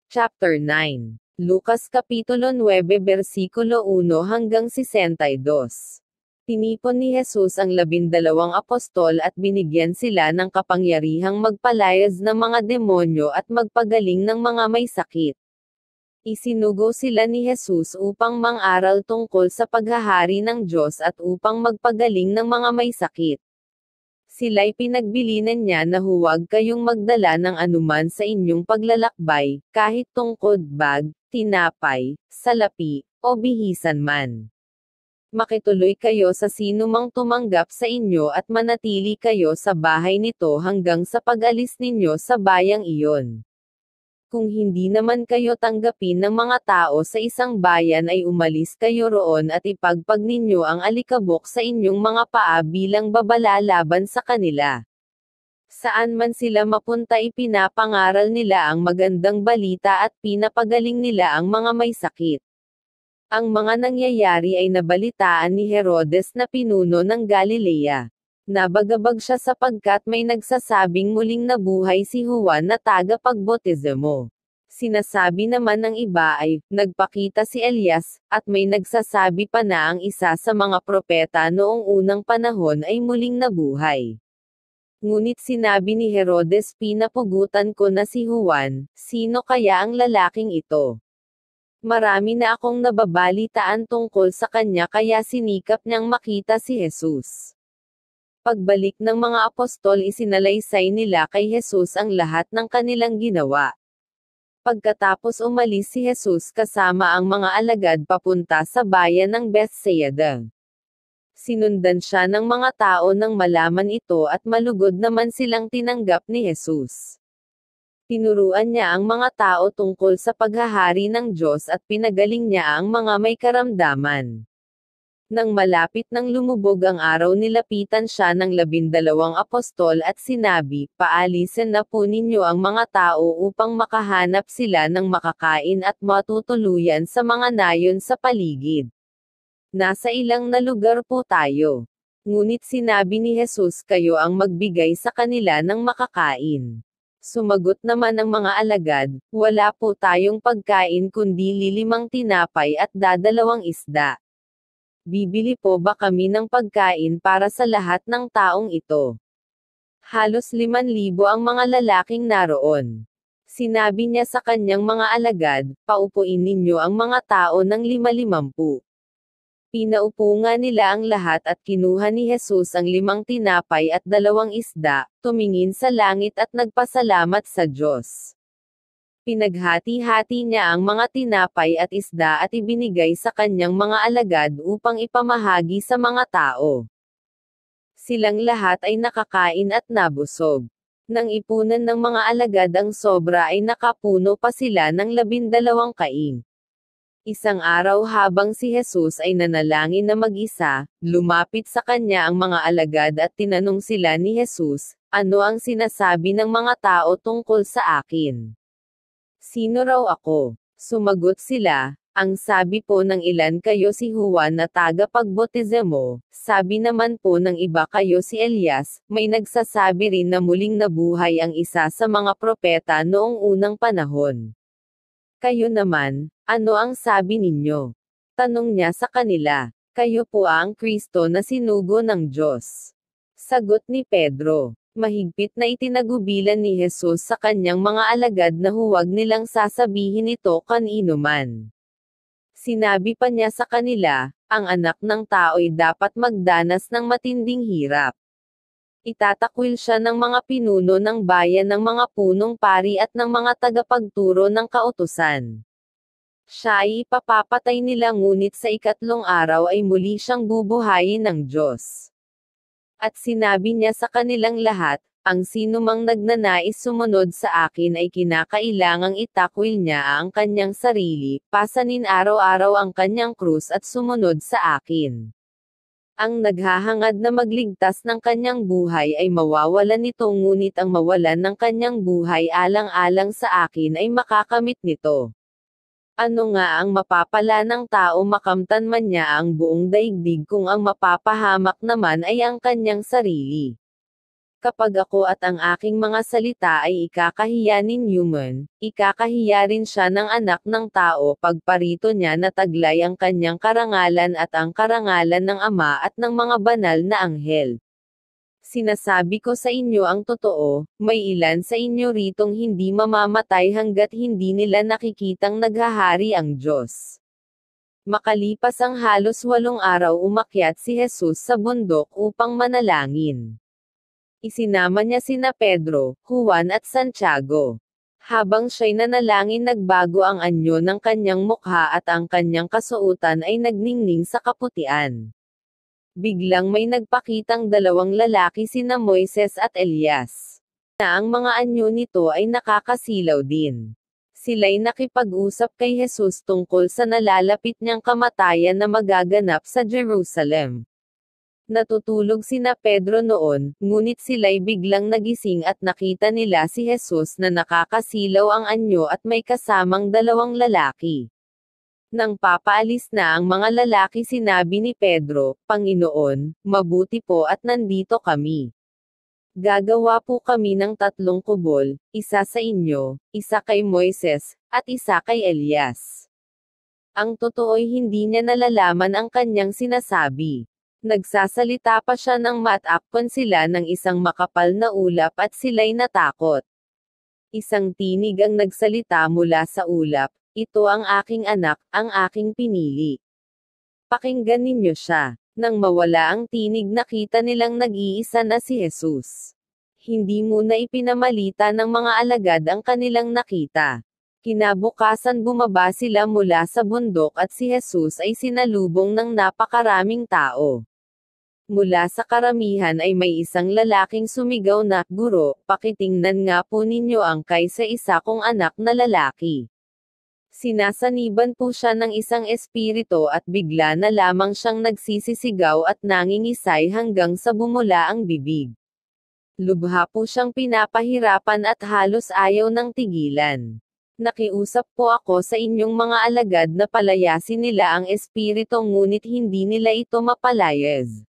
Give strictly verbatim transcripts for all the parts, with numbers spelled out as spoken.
Chapter nine. Lucas Kapitulo nine versikulo one hanggang sesentadós. Tinipon ni Jesus ang labindalawang apostol at binigyan sila ng kapangyarihang magpalayas ng mga demonyo at magpagaling ng mga may sakit. Isinugo sila ni Jesus upang mang-aral tungkol sa paghahari ng Diyos at upang magpagaling ng mga may sakit. Sila'y pinagbilinan niya na huwag kayong magdala ng anuman sa inyong paglalakbay, kahit tungkod bag, tinapay, salapi, o bihisan man. Makituloy kayo sa sinumang tumanggap sa inyo at manatili kayo sa bahay nito hanggang sa pag-alis ninyo sa bayang iyon. Kung hindi naman kayo tanggapin ng mga tao sa isang bayan ay umalis kayo roon at ipagpag ninyo ang alikabok sa inyong mga paa bilang babala laban sa kanila. Saan man sila mapunta ipinapangaral nila ang magandang balita at pinapagaling nila ang mga may sakit. Ang mga nangyayari ay nabalitaan ni Herodes na pinuno ng Galilea. Nabagabag siya sapagkat may nagsasabing muling nabuhay si Juan na tagapagbautismo. Sinasabi naman ng iba ay, nagpakita si Elias, at may nagsasabi pa na ang isa sa mga propeta noong unang panahon ay muling nabuhay. Ngunit sinabi ni Herodes, pinapugutan ko na si Juan, sino kaya ang lalaking ito? Marami na akong nababalitaan tungkol sa kanya kaya sinikap niyang makita si Jesus. Pagbalik ng mga apostol isinalaysay nila kay Jesus ang lahat ng kanilang ginawa. Pagkatapos umalis si Jesus kasama ang mga alagad papunta sa bayan ng Bethsaida. Sinundan siya ng mga tao nang malaman ito at malugod naman silang tinanggap ni Jesus. Tinuruan niya ang mga tao tungkol sa paghahari ng Diyos at pinagaling niya ang mga may karamdaman. Nang malapit nang lumubog ang araw nilapitan siya ng labindalawang apostol at sinabi, paalisin na po ninyo ang mga tao upang makahanap sila ng makakain at matutuluyan sa mga nayon sa paligid. Nasa ilang na lugar po tayo. Ngunit sinabi ni Jesus kayo ang magbigay sa kanila ng makakain. Sumagot naman ang mga alagad, wala po tayong pagkain kundi lilimang tinapay at dadalawang isda. Bibili po ba kami ng pagkain para sa lahat ng taong ito? Halos liman libo ang mga lalaking naroon. Sinabi niya sa kanyang mga alagad, paupuin ninyo ang mga tao ng lima-limampu. Pinaupo nga nila ang lahat at kinuha ni Jesus ang limang tinapay at dalawang isda, tumingin sa langit at nagpasalamat sa Diyos. Pinaghati-hati niya ang mga tinapay at isda at ibinigay sa kanyang mga alagad upang ipamahagi sa mga tao. Silang lahat ay nakakain at nabusog. Nang ipunan ng mga alagad ang sobra ay nakapuno pa sila ng labindalawang kaing. Isang araw habang si Jesus ay nanalangin na mag-isa, lumapit sa kanya ang mga alagad at tinanong sila ni Jesus, ano ang sinasabi ng mga tao tungkol sa akin? Sino raw ako? Sumagot sila, ang sabi po ng ilan kayo si Juan na tagapagbautismo, sabi naman po ng iba kayo si Elias, may nagsasabi rin na muling nabuhay ang isa sa mga propeta noong unang panahon. Kayo naman, ano ang sabi ninyo? Tanong niya sa kanila, kayo po ang Kristo na sinugo ng Diyos. Sagot ni Pedro. Mahigpit na itinagubilan ni Jesus sa kanyang mga alagad na huwag nilang sasabihin ito kanino man. Sinabi pa niya sa kanila, ang anak ng tao'y dapat magdanas ng matinding hirap. Itatakwil siya ng mga pinuno ng bayan ng mga punong pari at ng mga tagapagturo ng kautusan. Siya ay ipapapatay nila ngunit sa ikatlong araw ay muli siyang bubuhayin ng Diyos. At sinabi niya sa kanilang lahat, ang sinumang nagnanais sumunod sa akin ay kinakailangang itakwil niya ang kanyang sarili, pasanin araw-araw ang kanyang krus at sumunod sa akin. Ang naghahangad na magligtas ng kanyang buhay ay mawawalan nito ngunit ang mawalan ng kanyang buhay alang-alang sa akin ay makakamit nito. Ano nga ang mapapala ng tao makamtan man niya ang buong daigdig kung ang mapapahamak naman ay ang kanyang sarili? Kapag ako at ang aking mga salita ay ikakahiya ni Newman, ikakahiya rin siya ng anak ng tao pagparito niya na taglay ang kanyang karangalan at ang karangalan ng Ama at ng mga banal na anghel. Sinasabi ko sa inyo ang totoo, may ilan sa inyo ritong hindi mamamatay hanggat hindi nila nakikitang naghahari ang Diyos. Makalipas ang halos walong araw umakyat si Jesus sa bundok upang manalangin. Isinama niya sina Pedro, Juan at Santiago. Habang siya'y nanalangin nagbago ang anyo ng kanyang mukha at ang kanyang kasuotan ay nagningning sa kaputian. Biglang may nagpakitang dalawang lalaki sina Moises at Elias. Na ang mga anyo nito ay nakakasilaw din. Sila'y nakipag-usap kay Jesus tungkol sa nalalapit niyang kamatayan na magaganap sa Jerusalem. Natutulog sina Pedro noon, ngunit sila'y biglang nagising at nakita nila si Jesus na nakakasilaw ang anyo at may kasamang dalawang lalaki. Nang papaalis na ang mga lalaki sinabi ni Pedro, Panginoon, mabuti po at nandito kami. Gagawa po kami ng tatlong kubol, isa sa inyo, isa kay Moises, at isa kay Elias. Ang totoo'y hindi niya nalalaman ang kanyang sinasabi. Nagsasalita pa siya nang matakpan sila ng isang makapal na ulap at sila'y natakot. Isang tinig ang nagsalita mula sa ulap, ito ang aking anak, ang aking pinili. Pakinggan ninyo siya. Nang mawala ang tinig nakita nilang nag-iisa na si Jesus. Hindi muna ipinamalita ng mga alagad ang kanilang nakita. Kinabukasan bumaba sila mula sa bundok at si Jesus ay sinalubong ng napakaraming tao. Mula sa karamihan ay may isang lalaking sumigaw na, Guro, pakitingnan nga po ninyo ang kaysa isa kong anak na lalaki. Sinasaniban po siya ng isang espiritu at bigla na lamang siyang nagsisisigaw at nangingisay hanggang sa bumula ang bibig. Lubha po siyang pinapahirapan at halos ayaw ng tigilan. Nakiusap po ako sa inyong mga alagad na palayasin nila ang espiritu ngunit hindi nila ito mapalayas.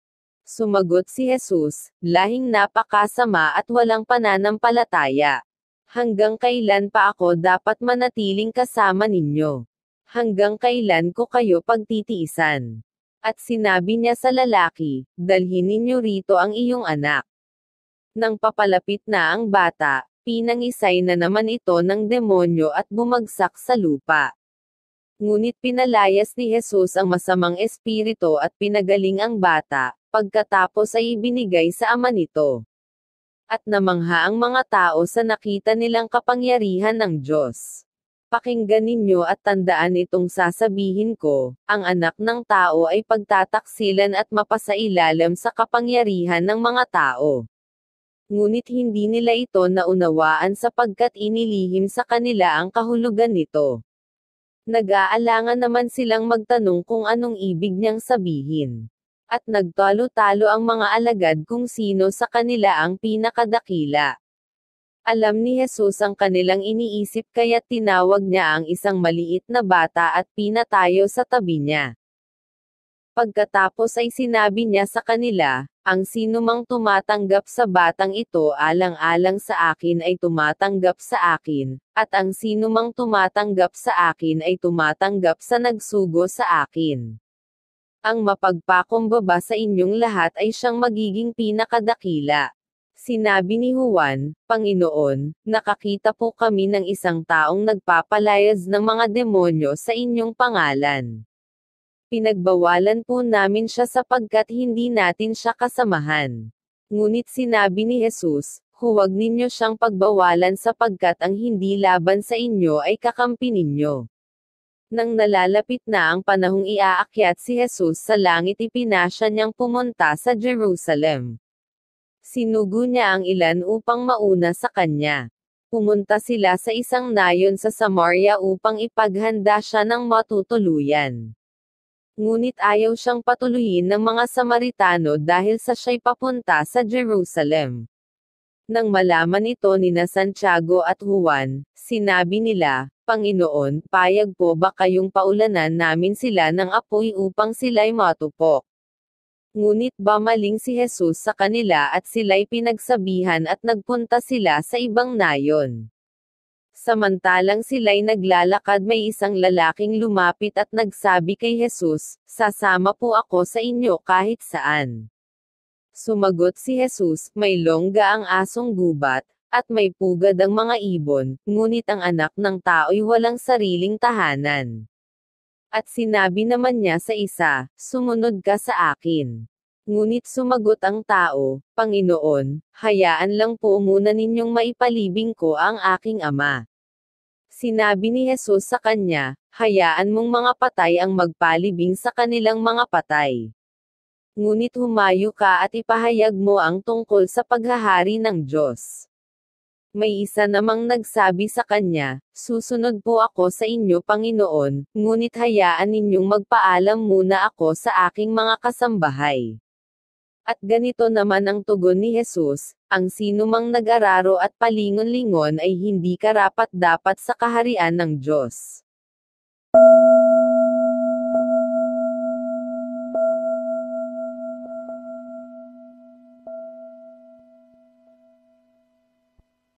Sumagot si Jesus, lahing napakasama at walang pananampalataya. Hanggang kailan pa ako dapat manatiling kasama ninyo? Hanggang kailan ko kayo pagtitiisan? At sinabi niya sa lalaki, dalhin ninyo rito ang iyong anak. Nang papalapit na ang bata, pinangisay na naman ito ng demonyo at bumagsak sa lupa. Ngunit pinalayas ni Jesus ang masamang espiritu at pinagaling ang bata, pagkatapos ay ibinigay sa ama nito. At namangha ang mga tao sa nakita nilang kapangyarihan ng Diyos. Pakinggan ninyo at tandaan itong sasabihin ko, ang anak ng tao ay pagtataksilan at mapasailalim sa kapangyarihan ng mga tao. Ngunit hindi nila ito naunawaan sapagkat inilihim sa kanila ang kahulugan nito. Nag-aalangan naman silang magtanong kung anong ibig niyang sabihin. At nagtalo-talo ang mga alagad kung sino sa kanila ang pinakadakila. Alam ni Jesus ang kanilang iniisip kaya tinawag niya ang isang maliit na bata at pinatayo sa tabi niya. Pagkatapos ay sinabi niya sa kanila, ang sinumang tumatanggap sa batang ito alang-alang sa akin ay tumatanggap sa akin, at ang sinumang tumatanggap sa akin ay tumatanggap sa nagsugo sa akin. Ang mapagpakumbaba sa inyong lahat ay siyang magiging pinakadakila. Sinabi ni Juan, Panginoon, nakakita po kami ng isang taong nagpapalayas ng mga demonyo sa inyong pangalan. Pinagbawalan po namin siya sapagkat hindi natin siya kasamahan. Ngunit sinabi ni Jesus, huwag ninyo siyang pagbawalan sapagkat ang hindi laban sa inyo ay kakampi ninyo. Nang nalalapit na ang panahong iaakyat si Jesus sa langit ipinasya niyang pumunta sa Jerusalem. Sinugo niya ang ilan upang mauna sa kanya. Pumunta sila sa isang nayon sa Samaria upang ipaghanda siya ng matutuluyan. Ngunit ayaw siyang patuloyin ng mga Samaritano dahil sa siya'y papunta sa Jerusalem. Nang malaman ito nina Santiago at Juan, sinabi nila, Panginoon, payag po ba kayong paulanan namin sila ng apoy upang sila'y matupok? Ngunit bamaling si Jesus sa kanila at sila'y pinagsabihan at nagpunta sila sa ibang nayon. Samantalang sila'y naglalakad, may isang lalaking lumapit at nagsabi kay Jesus, "Sasama po ako sa inyo kahit saan." Sumagot si Jesus, "May longga ang asong gubat, at may pugad ang mga ibon, ngunit ang anak ng tao'y walang sariling tahanan." At sinabi naman niya sa isa, "Sumunod ka sa akin." Ngunit sumagot ang tao, "Panginoon, hayaan lang po muna ninyong maipalibing ko ang aking ama." Sinabi ni Jesus sa kanya, "Hayaan mong mga patay ang magpalibing sa kanilang mga patay. Ngunit humayo ka at ipahayag mo ang tungkol sa paghahari ng Diyos." May isa namang nagsabi sa kanya, "Susunod po ako sa inyo, Panginoon, ngunit hayaan ninyong magpaalam muna ako sa aking mga kasambahay." At ganito naman ang tugon ni Jesus, "Ang sinumang nag-araro at palingon-lingon ay hindi karapat-dapat sa kaharian ng Diyos."